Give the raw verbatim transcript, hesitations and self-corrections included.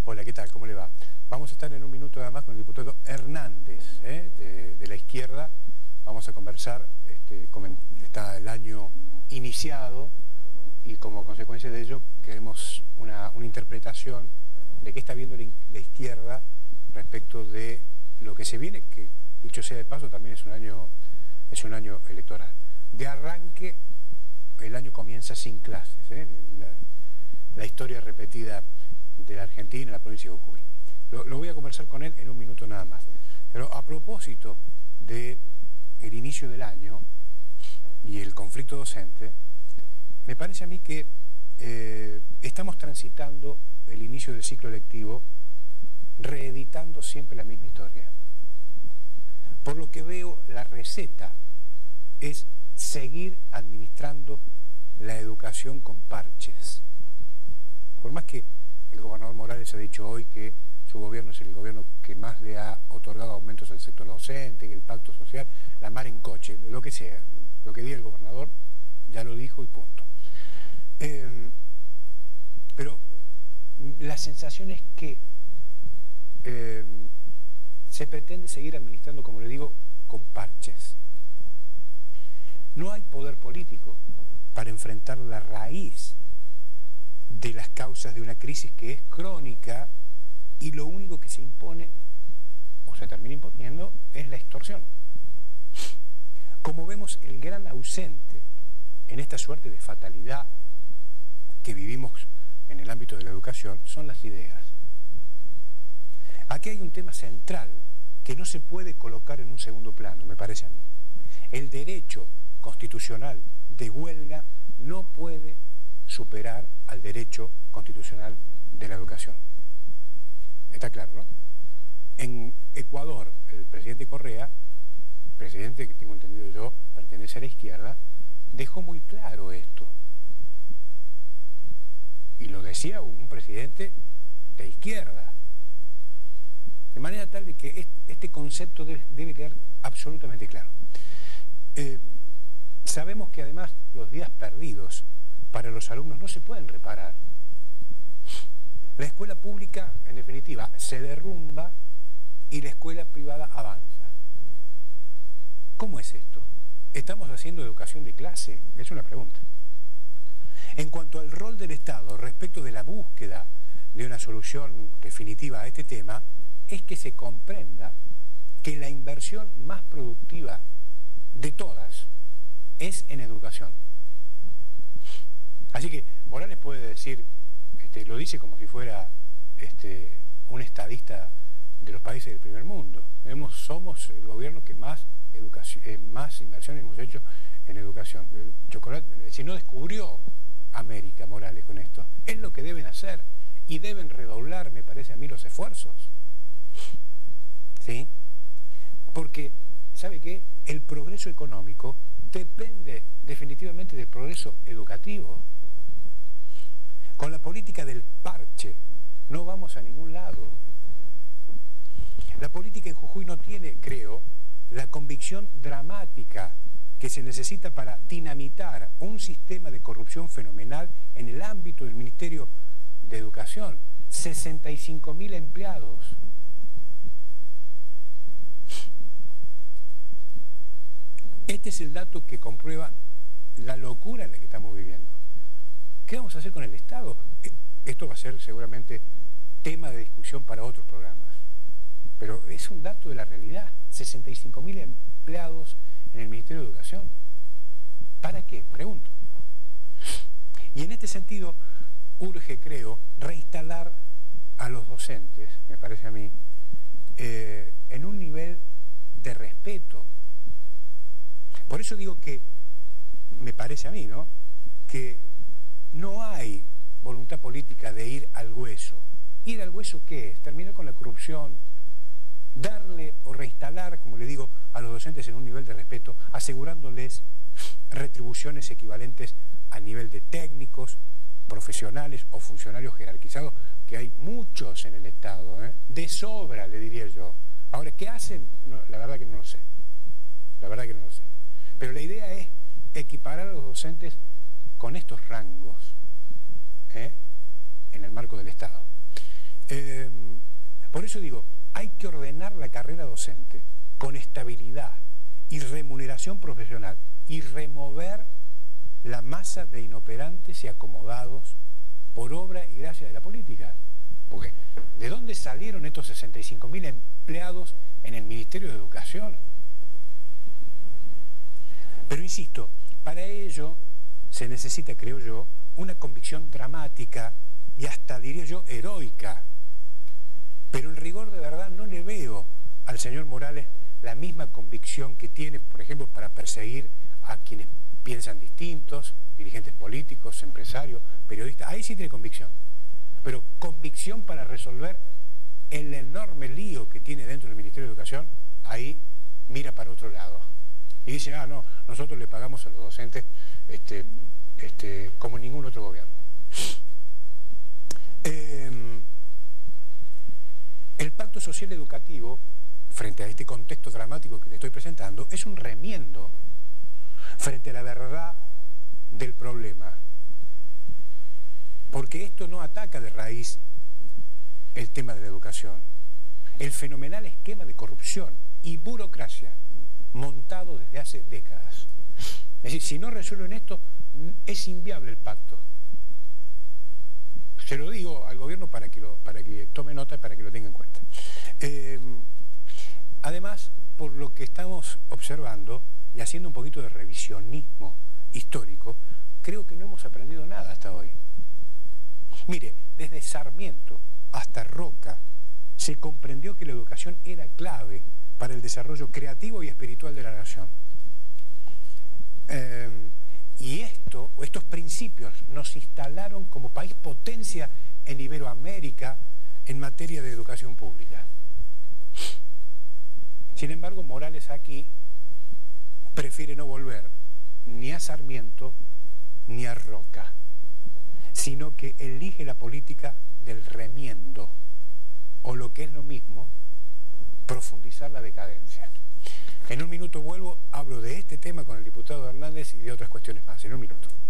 Hola, ¿qué tal? ¿Cómo le va? Vamos a estar en un minuto nada más con el diputado Hernández, ¿eh? de, de la izquierda. Vamos a conversar, este, está el año iniciado y como consecuencia de ello queremos una, una interpretación de qué está viendo la izquierda respecto de lo que se viene, que dicho sea de paso también es un año, es un año electoral. De arranque el año comienza sin clases, ¿eh? la, la historia repetida de la Argentina, en la provincia de Jujuy. Lo, lo voy a conversar con él en un minuto nada más. Pero a propósito del inicio del año y el conflicto docente, me parece a mí que eh, estamos transitando el inicio del ciclo lectivo reeditando siempre la misma historia. Por lo que veo, la receta es seguir administrando la educación con parches. Por más que el gobernador Morales ha dicho hoy que su gobierno es el gobierno que más le ha otorgado aumentos al sector docente, que el pacto social, la mar en coche, lo que sea, lo que diga el gobernador ya lo dijo y punto. Eh, pero la sensación es que eh, se pretende seguir administrando, como le digo, con parches. No hay poder político para enfrentar la raíz de las causas de una crisis que es crónica y lo único que se impone o se termina imponiendo es la extorsión. Como vemos, el gran ausente en esta suerte de fatalidad que vivimos en el ámbito de la educación son las ideas. Aquí hay un tema central que no se puede colocar en un segundo plano, me parece a mí. El derecho constitucional de huelga no puede superar al derecho constitucional de la educación. Está claro, ¿no? En Ecuador, el presidente Correa, presidente que tengo entendido yo, pertenece a la izquierda, dejó muy claro esto. Y lo decía un presidente de izquierda. De manera tal de que este concepto debe, debe quedar absolutamente claro. Eh, sabemos que además los días perdidos para los alumnos no se pueden reparar. La escuela pública, en definitiva, se derrumba y la escuela privada avanza. ¿Cómo es esto? ¿Estamos haciendo educación de clase? Es una pregunta. En cuanto al rol del Estado respecto de la búsqueda de una solución definitiva a este tema, es que se comprenda que la inversión más productiva de todas es en educación. Así que Morales puede decir, este, lo dice como si fuera este, un estadista de los países del primer mundo. Hemos, somos el gobierno que más, educación, eh, más inversión hemos hecho en educación. El chocolate, si no descubrió América Morales con esto, es lo que deben hacer y deben redoblar, me parece a mí, los esfuerzos. ¿Sí? Porque, ¿sabe qué? El progreso económico depende definitivamente del progreso educativo. Con la política del parche no vamos a ningún lado. La política en Jujuy no tiene, creo, la convicción dramática que se necesita para dinamitar un sistema de corrupción fenomenal en el ámbito del Ministerio de Educación. sesenta y cinco mil empleados. Este es el dato que comprueba la locura en la que estamos viviendo. ¿Qué vamos a hacer con el Estado? Esto va a ser seguramente tema de discusión para otros programas. Pero es un dato de la realidad. sesenta y cinco mil empleados en el Ministerio de Educación. ¿Para qué? Pregunto. Y en este sentido, urge, creo, reinstalar a los docentes, me parece a mí, eh, en un nivel de respeto. Por eso digo que, me parece a mí, ¿no?, que no hay voluntad política de ir al hueso. ¿Ir al hueso qué es? Terminar con la corrupción, darle o reinstalar, como le digo, a los docentes en un nivel de respeto, asegurándoles retribuciones equivalentes a nivel de técnicos, profesionales o funcionarios jerarquizados, que hay muchos en el Estado, ¿eh? De sobra, le diría yo. Ahora, ¿qué hacen? No, la verdad que no lo sé. La verdad que no lo sé. Pero la idea es equiparar a los docentes con estos rangos, ¿eh?, en el marco del Estado. Eh, por eso digo, hay que ordenar la carrera docente con estabilidad y remuneración profesional y remover la masa de inoperantes y acomodados por obra y gracia de la política. Porque, ¿de dónde salieron estos sesenta y cinco mil empleados en el Ministerio de Educación? Pero insisto, para ello se necesita, creo yo, una convicción dramática y hasta, diría yo, heroica. Pero en rigor de verdad no le veo al señor Morales la misma convicción que tiene, por ejemplo, para perseguir a quienes piensan distintos, dirigentes políticos, empresarios, periodistas. Ahí sí tiene convicción. Pero convicción para resolver el enorme lío que tiene dentro del Ministerio de Educación, ahí mira para otro lado. Y dice, ah, no, nosotros le pagamos a los docentes este, este, como ningún otro gobierno. Eh, el Pacto Social Educativo, frente a este contexto dramático que le estoy presentando, es un remiendo frente a la verdad del problema. Porque esto no ataca de raíz el tema de la educación. El fenomenal esquema de corrupción y burocracia montado desde hace décadas. Es decir, si no resuelven esto, es inviable el pacto. Se lo digo al gobierno para que, lo, para que tome nota y para que lo tenga en cuenta. Eh, además, por lo que estamos observando y haciendo un poquito de revisionismo histórico, creo que no hemos aprendido nada hasta hoy. Mire, desde Sarmiento hasta Roca se comprendió que la educación era clave para el desarrollo creativo y espiritual de la nación. Eh, y esto, estos principios nos instalaron como país potencia en Iberoamérica en materia de educación pública. Sin embargo, Morales aquí prefiere no volver ni a Sarmiento ni a Roca, sino que elige la política del remiendo, o lo que es lo mismo, profundizar la decadencia. En un minuto vuelvo, hablo de este tema con el diputado Hernández y de otras cuestiones más. En un minuto.